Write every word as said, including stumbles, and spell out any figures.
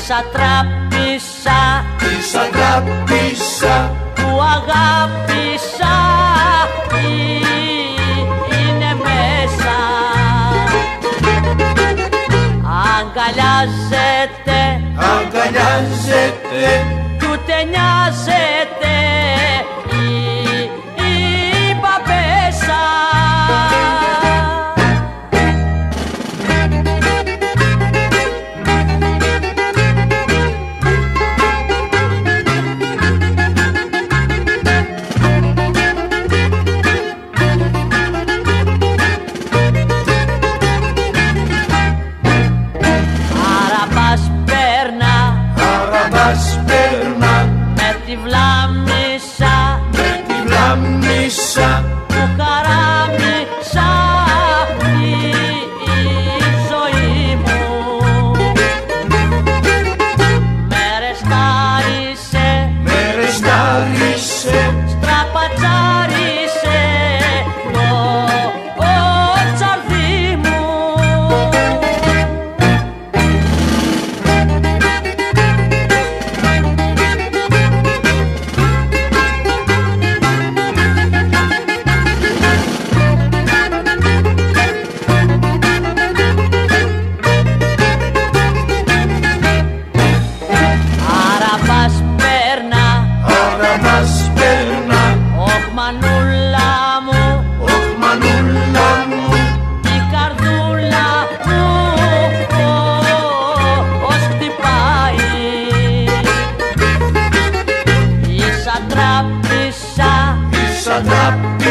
Σατράπησα, τη σατράπησα που αγάπησα είναι μέσα. Αγκαλιάζεται, αγκαλιάζεται κι ούτε νοιάζεται η, η παπέσα. Περνά με τη βλάμισα, με τη βλάμισα που χαράμισα η, η ζωή μου. Με ρεστάρισε, με ρεστάρισε, στραπατσάρισε το ο τσαρδί μου. Μανούλα μου, ωχ μανούλα μου, η καρδούλα μου ως χτυπάει. Η σατράπησα, η σατράπησα